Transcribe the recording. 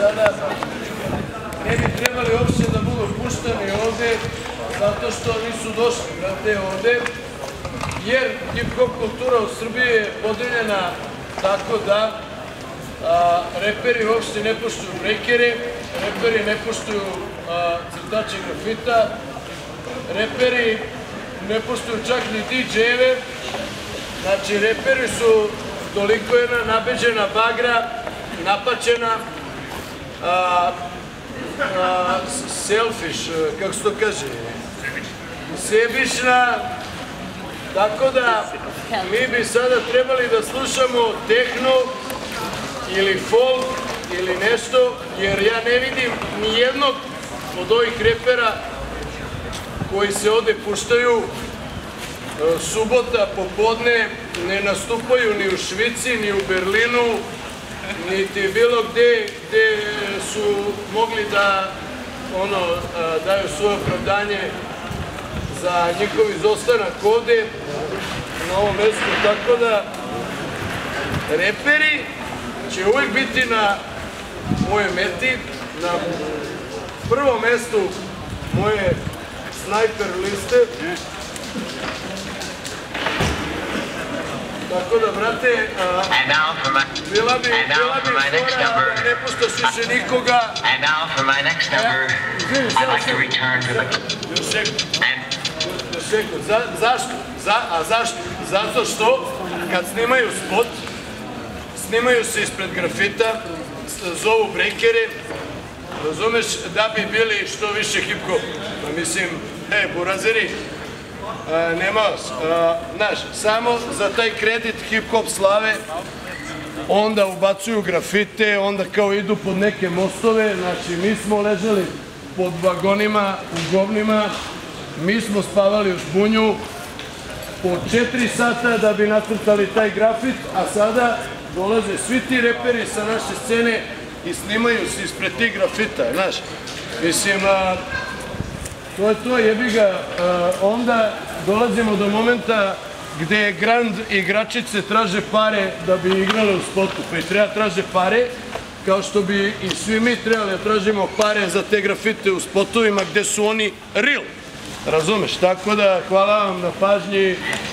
sada ne bi trebali uopšte da budu puštani ovde, zato što nisu došli, brate, ovde, jer hip-hop kultura u Srbiji je podeljena tako da reperi uopšte ne poštuju brejkere, reperi ne poštuju crtače grafita, reperi ne poštuju čak ni DJ-eve, znači reperi su toliko jedna nabeđena bagra, napačena, selfish, kako se to kaže, sebična, tako da mi bi sada trebali da slušamo tehno ili folk ili nešto, jer ja ne vidim ni jednog od ovih repera koji se ovde puštaju subota popodne, ne nastupaju ni u Švici, ni u Berlinu, niti bilo gde su mogli da daju svoje opravdanje za njihov izostanak ovde na ovom mestu, tako da reperi će uvijek biti na moje meti, na prvom mestu moje snajper liste. Tako da, brate, bila bi fora da ne puštaš više nikoga. Zašto? Zato što kad snimaju spot, snimaju se ispred grafita, zovu brejkere, razumeš, da bi bili što više hip-hop. Mislim, burazeri, nema vas, znaš, samo za taj kredit hip-hop slave onda ubacuju grafite, onda kao idu pod neke mostove, znači mi smo ležali pod vagonima, u govnima, mi smo spavali u žbunju po 4 sata da bi nacrtali taj grafit, a sada dolaze svi ti reperi sa naše scene i snimaju se ispred tih grafita, znaš, mislim, to je to, jebi ga, onda dolazimo do momenta gde grand igračice traže pare da bi igrale u spotu, pa i treba traže pare, kao što bi i svi mi trebali da tražimo pare za te grafite u spotovima gde su oni real, razumeš, tako da hvala vam na pažnji.